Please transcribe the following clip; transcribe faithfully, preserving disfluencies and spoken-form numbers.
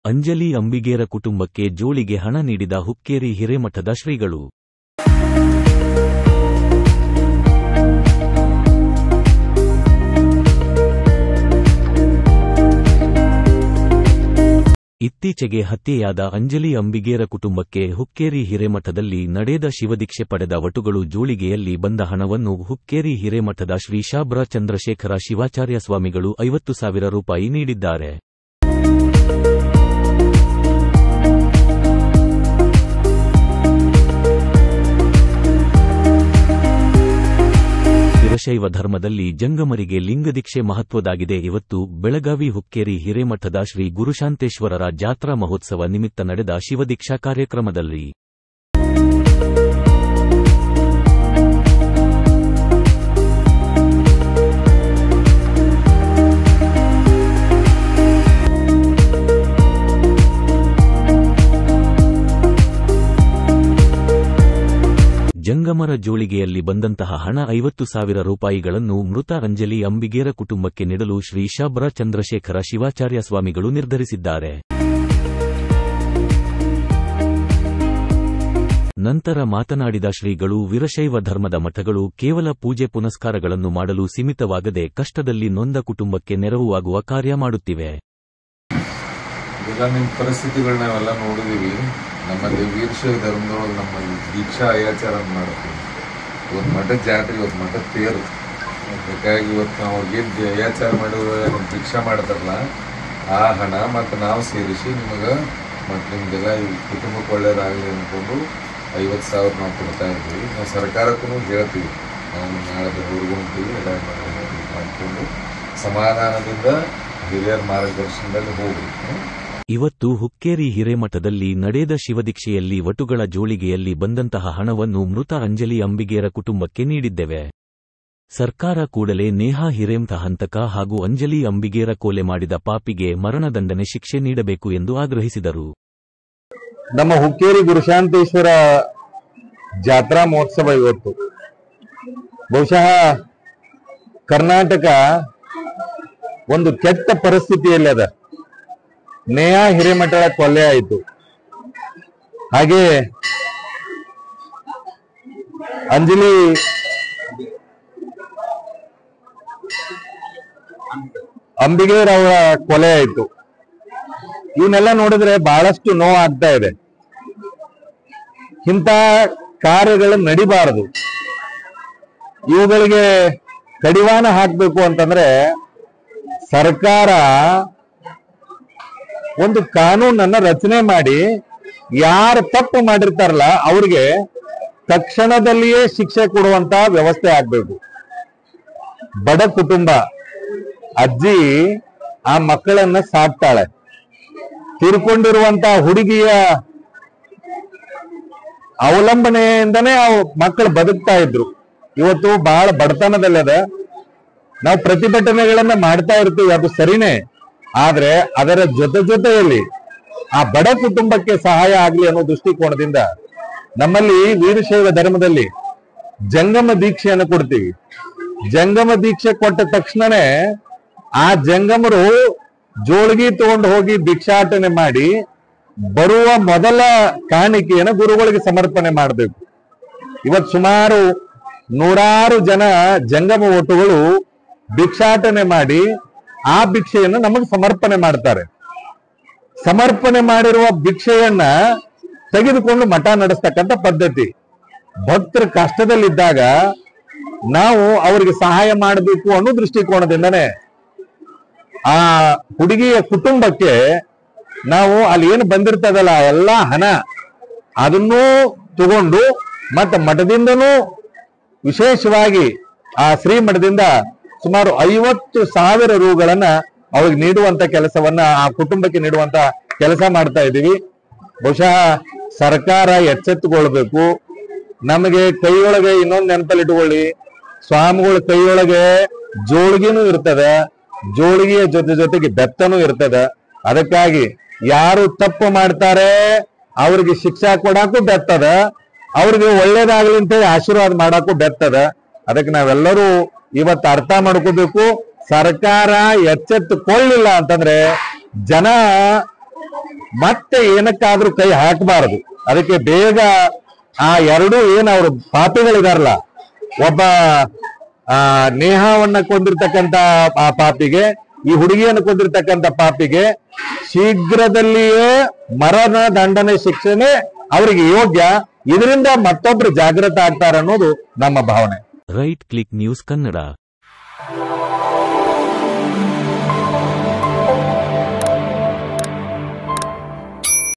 ಅಂಜಲಿ ಅಂಬಿಗೇರ ಕುಟುಂಬಕ್ಕೆ ಜೋಳಿಗೆ ಹಣ ನೀಡಿದ ಹುಕ್ಕೇರಿ ಹಿರೇಮಠದ ಶ್ರೀಗಳು. ಇತ್ತೀಚೆಗೆ ಹತ್ಯೆಯಾದ ಅಂಜಲಿ ಅಂಬಿಗೇರ ಕುಟುಂಬಕ್ಕೆ ಹುಕ್ಕೇರಿ ಹಿರೇಮಠದಲ್ಲಿ ನಡೆದ ಶಿವದೀಕ್ಷೆ ಪಡೆದ ವಟುಗಳು ಜೋಳಿಗೆಯಲ್ಲಿ ಬಂದ ಹಣವನ್ನು ಹುಕ್ಕೇರಿ ಹಿರೇಮಠದ ಶ್ರೀ ಶಾಬ್ರ ಚಂದ್ರಶೇಖರ ಶಿವಾಚಾರ್ಯ ಸ್ವಾಮಿಗಳು ಐವತ್ತು ಸಾವಿರ ರೂಪಾಯಿ ನೀಡಿದ್ದಾರೆ. ವೀರಶೈವ ಧರ್ಮದಲ್ಲಿ ಜಂಗಮರಿಗೆ ಲಿಂಗದೀಕ್ಷೆ ಮಹತ್ವದಾಗಿದೆ. ಇವತ್ತು ಬೆಳಗಾವಿ ಹುಕ್ಕೇರಿ ಹಿರೇಮಠದ ಶ್ರೀ ಗುರುಶಾಂತೇಶ್ವರರ ಜಾತ್ರಾ ಮಹೋತ್ಸವ ನಿಮಿತ್ತ ನಡೆದ ಶಿವದೀಕ್ಷಾ ಕಾರ್ಯಕ್ರಮದಲ್ಲಿ ಜಂಗಮರ ಜೋಳಿಗೆಯಲ್ಲಿ ಬಂದಂತಹ ಹಣ ಐವತ್ತು ಸಾವಿರ ರೂಪಾಯಿಗಳನ್ನು ಮೃತ ಅಂಜಲಿ ಅಂಬಿಗೇರ ಕುಟುಂಬಕ್ಕೆ ನೀಡಲು ಶ್ರೀ ಶಾಬ್ರ ಚಂದ್ರಶೇಖರ ಶಿವಾಚಾರ್ಯ ಸ್ವಾಮಿಗಳು ನಿರ್ಧರಿಸಿದ್ದಾರೆ. ನಂತರ ಮಾತನಾಡಿದ ಶ್ರೀಗಳು, ವೀರಶೈವ ಧರ್ಮದ ಮಠಗಳು ಕೇವಲ ಪೂಜೆ ಪುನಸ್ಕಾರಗಳನ್ನು ಮಾಡಲು ಸೀಮಿತವಾಗದೆ ಕಷ್ಟದಲ್ಲಿ ನೊಂದ ಕುಟುಂಬಕ್ಕೆ ನೆರವಾಗುವ ಕಾರ್ಯ ಮಾಡುತ್ತಿವೆ. ಪರಿಸ್ಥಿತಿಗಳು ನಾವೆಲ್ಲ ನೋಡಿದೀವಿ. ನಮ್ಮಲ್ಲಿ ವೀರಶೈವ ಧರ್ಮದೊಳಗೆ ನಮ್ಮ ದೀಕ್ಷಾ ಆಚಾರ ಮಾಡ್ತೀವಿ. ಇವತ್ತು ಮಠದ ಜಾತ್ರೆ, ಇವತ್ತು ಮಠದ ತೇರು. ಬೇಕಾಗಿ ಇವತ್ತು ನಾವು ಅವ್ರಿಗೆ ಆಚಾರ ಮಾಡಿರೋ ದೀಕ್ಷಾ ಮಾಡ್ತಾರಲ್ಲ, ಆ ಹಣ ಮತ್ತು ನಾವು ಸೇರಿಸಿ ನಿಮಗೆ ಮತ್ತು ನಿಮಗೆಲ್ಲ ಈ ಕುಟುಂಬಕ್ಕೆ ಒಳ್ಳೇದಾಗಲಿ ಅಂದ್ಕೊಂಡು ಐವತ್ತು ಸಾವಿರ ನಾವು ಕೊಡ್ತಾ ಇದ್ದೀವಿ. ನಾವು ಸರ್ಕಾರಕ್ಕೂ ಹೇಳ್ತೀವಿ, ನಾವು ನಾಳೆ ಹುಡುಗೊಂತೀವಿ ಎಲ್ಲ ಮಾಡಿಕೊಂಡು ಸಮಾಧಾನದಿಂದ ಹಿರಿಯರ ಮಾರ್ಗದರ್ಶನದಲ್ಲಿ ಹೋಗಿ. ಇವತ್ತು ಹುಕ್ಕೇರಿ ಹಿರೇಮಠದಲ್ಲಿ ನಡೆದ ಶಿವದೀಕ್ಷೆಯಲ್ಲಿ ವಟುಗಳ ಜೋಳಿಗೆಯಲ್ಲಿ ಬಂದಂತಹ ಹಣವನ್ನು ಮೃತ ಅಂಜಲಿ ಅಂಬಿಗೇರ ಕುಟುಂಬಕ್ಕೆ ನೀಡಿದ್ದೇವೆ. ಸರ್ಕಾರ ಕೂಡಲೇ ನೇಹಾ ಹಿರೇಮಠ ಹಂತಕ ಹಾಗೂ ಅಂಜಲಿ ಅಂಬಿಗೇರ ಕೊಲೆ ಮಾಡಿದ ಪಾಪಿಗೆ ಮರಣದಂಡನೆ ಶಿಕ್ಷೆ ನೀಡಬೇಕು ಎಂದು ಆಗ್ರಹಿಸಿದರು. ನಮ್ಮ ಹುಕ್ಕೇರಿ ಗುರುಶಾಂತೇಶ್ವರ ಜಾತ್ರಾ ಮಹೋತ್ಸವ ಇವತ್ತು ಬಹುಶಃ ಕರ್ನಾಟಕ ಒಂದು ಕೆಟ್ಟ ಪರಿಸ್ಥಿತಿಯಲ್ಲಿ ಅದ. ನೇಹಾ ಹಿರೇಮಠಳ ಕೊಲೆ ಆಯಿತು, ಹಾಗೆ ಅಂಜಲಿ ಅಂಬಿಗೇರ್ ಅವರ ಕೊಲೆ ಆಯಿತು. ಇವನ್ನೆಲ್ಲ ನೋಡಿದ್ರೆ ಬಹಳಷ್ಟು ನೋವು ಆಗ್ತಾ ಇದೆ. ಇಂಥ ಕಾರ್ಯಗಳು ನಡಿಬಾರದು. ಇವುಗಳಿಗೆ ಕಡಿವಾಣ ಹಾಕಬೇಕು ಅಂತಂದ್ರೆ ಸರ್ಕಾರ ಒಂದು ಕಾನೂನನ್ನ ರಚನೆ ಮಾಡಿ ಯಾರು ತಪ್ಪು ಮಾಡಿರ್ತಾರಲ್ಲ ಅವ್ರಿಗೆ ತಕ್ಷಣದಲ್ಲಿಯೇ ಶಿಕ್ಷೆ ಕೊಡುವಂತ ವ್ಯವಸ್ಥೆ ಆಗ್ಬೇಕು. ಬಡ ಕುಟುಂಬ ಅಜ್ಜಿ ಆ ಮಕ್ಕಳನ್ನ ಸಾಕ್ತಾಳೆ. ತೀರ್ಕೊಂಡಿರುವಂತ ಹುಡುಗಿಯ ಅವಲಂಬನೆಯಿಂದನೇ ಆ ಮಕ್ಕಳು ಬದುಕ್ತಾ ಇದ್ರು. ಇವತ್ತು ಬಹಳ ಬಡತನದಲ್ಲದ. ನಾವು ಪ್ರತಿಭಟನೆಗಳನ್ನ ಮಾಡ್ತಾ ಇರ್ತೀವಿ, ಅದು ಸರಿನೇ. ಆದ್ರೆ ಅದರ ಜೊತೆ ಜೊತೆಯಲ್ಲಿ ಆ ಬಡ ಕುಟುಂಬಕ್ಕೆ ಸಹಾಯ ಆಗ್ಲಿ ಅನ್ನೋ ದೃಷ್ಟಿಕೋನದಿಂದ ನಮ್ಮಲ್ಲಿ ವೀರಶೈವ ಧರ್ಮದಲ್ಲಿ ಜಂಗಮ ದೀಕ್ಷೆಯನ್ನು ಕೊಡ್ತೀವಿ. ಜಂಗಮ ದೀಕ್ಷೆ ಕೊಟ್ಟ ತಕ್ಷಣನೇ ಆ ಜಂಗಮರು ಜೋಳಿಗೆ ತಗೊಂಡು ಹೋಗಿ ಭಿಕ್ಷಾಟನೆ ಮಾಡಿ ಬರುವ ಮೊದಲ ಕಾಣಿಕೆಯನ್ನು ಗುರುಗಳಿಗೆ ಸಮರ್ಪಣೆ ಮಾಡಬೇಕು. ಇವತ್ತು ಸುಮಾರು ನೂರಾರು ಜನ ಜಂಗಮ ವಟುಗಳು ಭಿಕ್ಷಾಟನೆ ಮಾಡಿ ಆ ಭಿಕ್ಷೆಯನ್ನು ನಮಗೆ ಸಮರ್ಪಣೆ ಮಾಡ್ತಾರೆ. ಸಮರ್ಪಣೆ ಮಾಡಿರುವ ಭಿಕ್ಷೆಯನ್ನ ತೆಗೆದುಕೊಂಡು ಮಠ ನಡೆಸ್ತಕ್ಕಂಥ ಪದ್ಧತಿ. ಭಕ್ತರ ಕಷ್ಟದಲ್ಲಿದ್ದಾಗ ನಾವು ಅವರಿಗೆ ಸಹಾಯ ಮಾಡಬೇಕು ಅನ್ನೋ ದೃಷ್ಟಿಕೋನದಿಂದನೇ ಆ ಹುಡುಗಿಯ ಕುಟುಂಬಕ್ಕೆ ನಾವು ಅಲ್ಲಿ ಏನು ಬಂದಿರ್ತದಲ್ಲ ಎಲ್ಲ ಹಣ ಅದನ್ನೂ ತಗೊಂಡು ಮತ್ತೆ ಮಠದಿಂದನೂ ವಿಶೇಷವಾಗಿ ಆ ಶ್ರೀಮಠದಿಂದ ಸುಮಾರು ಐವತ್ತು ಸಾವಿರ ರೂಗಳನ್ನ ಅವ್ರಿಗೆ ನೀಡುವಂತ ಕೆಲಸವನ್ನ ಆ ಕುಟುಂಬಕ್ಕೆ ನೀಡುವಂತ ಕೆಲಸ ಮಾಡ್ತಾ ಇದ್ದೀವಿ. ಬಹುಶಃ ಸರ್ಕಾರ ಎಚ್ಚೆತ್ತುಕೊಳ್ಬೇಕು. ನಮಗೆ ಕೈಯೊಳಗೆ ಇನ್ನೊಂದು ನೆನಪಲ್ಲಿ ಇಟ್ಕೊಳ್ಳಿ, ಸ್ವಾಮಿಗಳ ಕೈಯೊಳಗೆ ಜೋಳಿಗೆನೂ ಇರ್ತದ, ಜೋಳಿಗೆಯ ಜೊತೆ ಜೊತೆಗೆ ಬೆತ್ತನೂ ಇರ್ತದ. ಅದಕ್ಕಾಗಿ ಯಾರು ತಪ್ಪು ಮಾಡ್ತಾರೆ ಅವ್ರಿಗೆ ಶಿಕ್ಷಾ ಕೊಡಾಕು ಬೆತ್ತದ, ಅವ್ರಿಗೆ ಒಳ್ಳೇದಾಗ್ಲಿ ಅಂತ ಹೇಳಿ ಆಶೀರ್ವಾದ ಮಾಡಾಕು ಬೆತ್ತದ. ಅದಕ್ಕೆ ನಾವೆಲ್ಲರೂ ಇವತ್ತು ಅರ್ಥ ಮಾಡ್ಕೋಬೇಕು. ಸರ್ಕಾರ ಎಚ್ಚೆತ್ತುಕೊಳ್ಳಿಲ್ಲ ಅಂತಂದ್ರೆ ಜನ ಮತ್ತೆ ಏನಕ್ಕಾದ್ರೂ ಕೈ ಹಾಕಬಾರದು. ಅದಕ್ಕೆ ಬೇಗ ಆ ಎರಡೂ ಏನ್ ಅವ್ರ ಪಾಪಿಗಳಿದಾರಲ್ಲ, ಒಬ್ಬ ಆ ನೇಹಾವನ್ನ ಕೊಂದಿರ್ತಕ್ಕಂತ ಆ ಪಾಪಿಗೆ, ಈ ಹುಡುಗಿಯನ್ನು ಕೊಂದಿರ್ತಕ್ಕಂಥ ಪಾಪಿಗೆ ಶೀಘ್ರದಲ್ಲಿಯೇ ಮರಣ ದಂಡನೆ ಶಿಕ್ಷೆನೆ ಅವರಿಗೆ ಯೋಗ್ಯ. ಇದರಿಂದ ಮತ್ತೊಬ್ರು ಜಾಗೃತ ಆಗ್ತಾರೆ ಅನ್ನೋದು ನಮ್ಮ ಭಾವನೆ. Right click news Kannada.